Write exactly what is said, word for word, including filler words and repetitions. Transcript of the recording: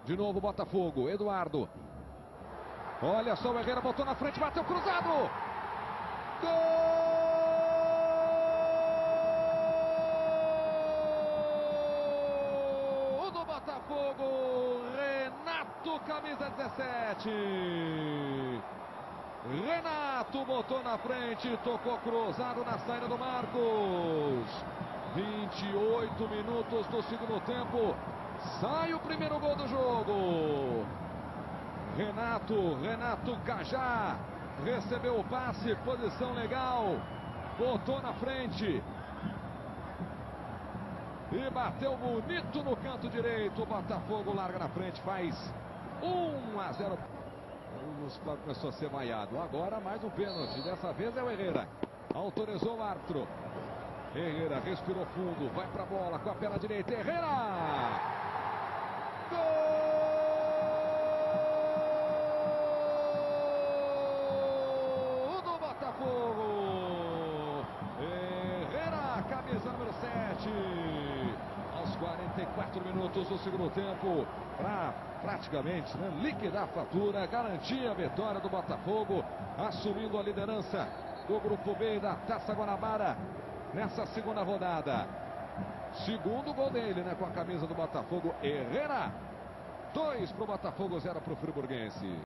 De novo Botafogo, Eduardo. Olha só, o Herrera botou na frente, bateu cruzado. Gol do Botafogo, Renato, camisa dezessete. Renato botou na frente, tocou cruzado na saída do Marcos. vinte e oito minutos do segundo tempo. Sai o primeiro gol do jogo. Renato, Renato Cajá. Recebeu o passe, posição legal. Botou na frente. E bateu bonito no canto direito. O Botafogo larga na frente, faz um a zero. O começou a ser vaiado. Agora mais um pênalti. Dessa vez é o Herrera. Autorizou o árbitro. Herrera respirou fundo. Vai pra bola com a perna direita. Herrera! Gol do Botafogo! Herrera, camisa número sete. Aos quarenta e quatro minutos do segundo tempo. Para praticamente né, liquidar a fatura, garantir a vitória do Botafogo, assumindo a liderança do Grupo B da Taça Guanabara nessa segunda rodada. Segundo gol dele, né, com a camisa do Botafogo, Herrera. Dois para o Botafogo, zero para o Friburguense.